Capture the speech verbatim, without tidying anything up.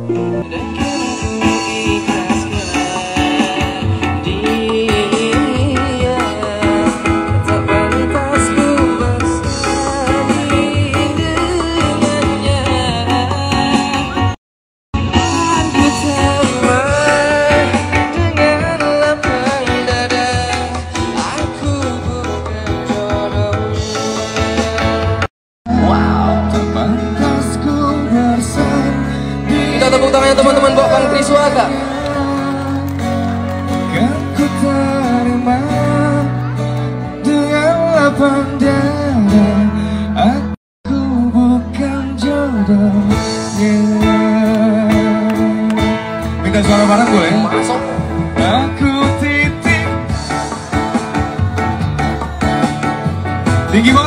Tepuk tangannya teman-teman buat Bang Triswaka. Kan ku terima dengan lapang dada, aku bukan jodohnya. Minta suara bareng boleh? Masuk. Aku titip tinggi banget.